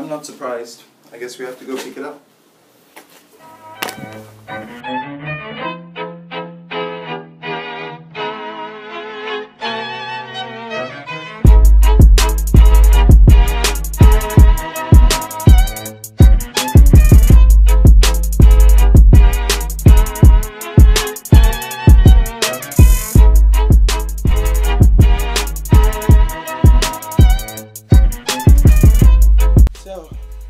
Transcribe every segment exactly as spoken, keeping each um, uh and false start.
I'm not surprised. I guess we have to go pick it up. So,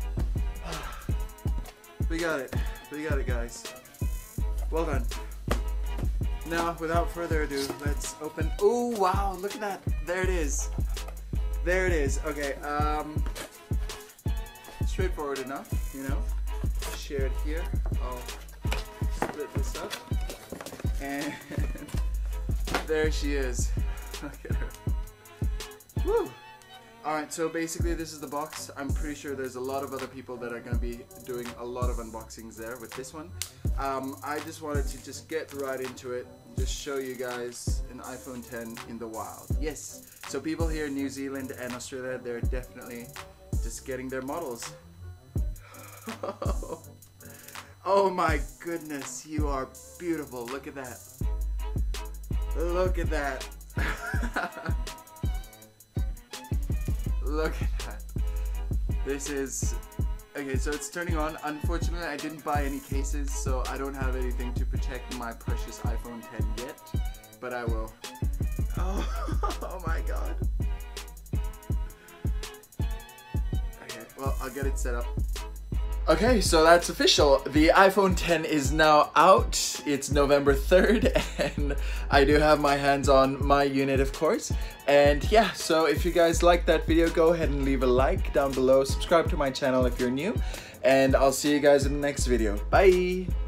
we got it. We got it, guys. Well done. Now, without further ado, let's open. Oh, wow, look at that. There it is. There it is. Okay, um, straightforward enough, you know. Share it here. I'll split this up. And there she is. Look at her. Woo! Alright, so basically this is the box. I'm pretty sure there's a lot of other people that are going to be doing a lot of unboxings there with this one. Um, I just wanted to just get right into it, just show you guys an iPhone ten in the wild. Yes, so people here in New Zealand and Australia, they're definitely just getting their models. Oh my goodness, you are beautiful. Look at that. Look at that. Look at that. This is... Okay, so it's turning on. Unfortunately, I didn't buy any cases, so I don't have anything to protect my precious iPhone ten yet. But I will. Oh, oh my god. Okay, well, I'll get it set up. Okay, so that's official. The iPhone ten is now out. It's November third, and I do have my hands on my unit, of course. And yeah, so if you guys liked that video, go ahead and leave a like down below. Subscribe to my channel if you're new, and I'll see you guys in the next video. Bye!